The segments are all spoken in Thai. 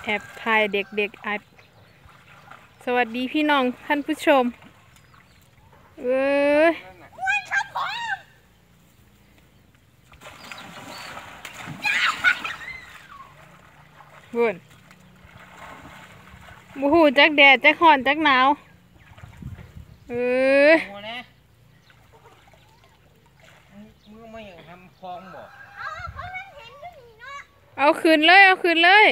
บถ่ายเด็กๆอัดสวัสดีพี่น้องท่านผู้ชมเอ้ยบุญบูหูจักแดดจักร้อนจักหนาวเอ้ยมึงไม่อยากทำคลองบ่เอาคืนเลยเอาคืนเลย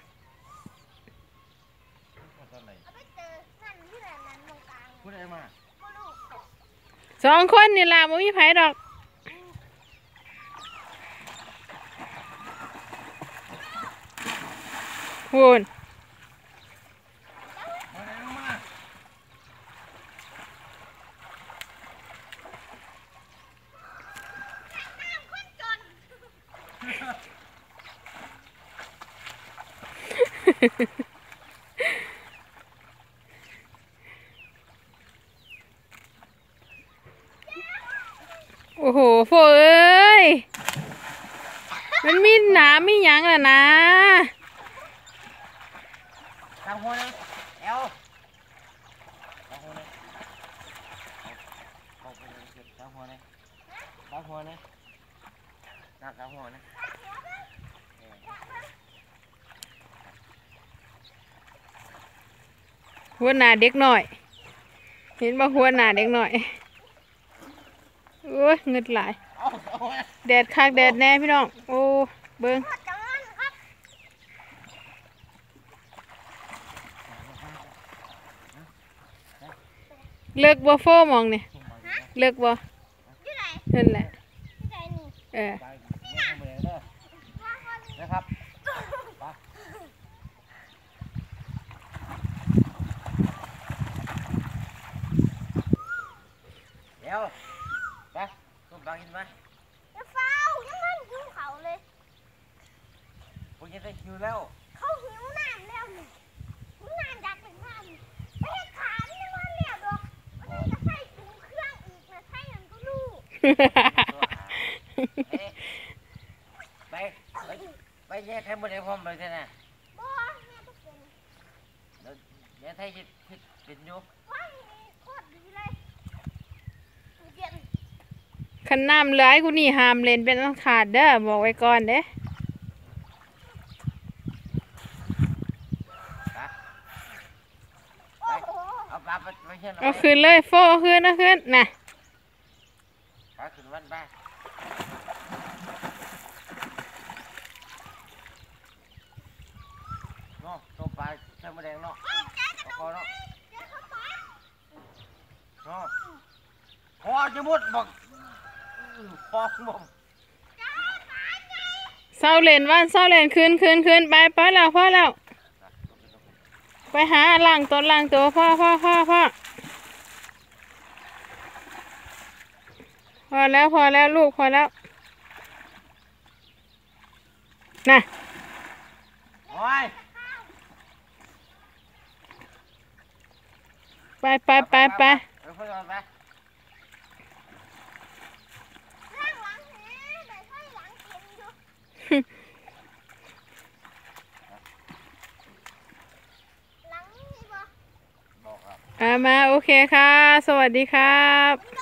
พูดอะไรมาสองคนนี่ล่ะบ่มีไผดอกบุญโอ้โหโฟเอ้ยมันมีหนามมีหยังล่ะนะทางหัวนะเอวทางหัวนะเอาไปเลยทางหัวนะทางหัวนะนักทางหัวนะหัวหน้าเด็กหน่อยเห็นบ่หัวหน้าเด็กหน่อยโอ้ยเงึดหลายแดดคักแดดแน่พี่น้องโอ้เบิ้งเลิกบ่โฟมองนี่เลิกบ่นั่นแหละนะครับเดี๋ยวไปตุ้มบังกินไหมจะเฝ้ายังนั่งหิวเขาเลยผมจะได้คิวแล้วเขาหิวน้ำแล้วนี่หิวน้ำอยากเป็นน้ำไปให้ขาไม่ได้ว่าแล้วดอกวันนี้จะใส่ถุงเครื่องอีกนะใส่ยังก็รู้ไปไปแยกให้หมดเลยพร้อมเลยใช่ไหมบ่แม่ต้องเป็นเดี๋ยวไทยคิดเป็นอยู่ว้ายโคตรดีเลยเย็นขันน้ำเหลือกูนี่ห้ามเล่นเป็นอันขาดเด้อบอกไว้ก่อนเด้เอาปลาไปเช่นเอาคืนเลยโฟเอาคืนเอาคืนน่ะปลาขึ้นวันบ้าเนาะตัวปลาใช้มะแดงเนาะพอเนาะเนาะพอจะมุดบอกพอบ่เศร้าเล่นวันเศร้าเล่นคืนไปพอแล้วไปหาล้างตัวพ่อพอแล้วลูกพอแล้วน่ะโอ้ยไปไปล้างหลังนี่ไปใส่หลังเต็มอยู่หลังนี่บ่บอกครับมาโอเคค่ะสวัสดีครับ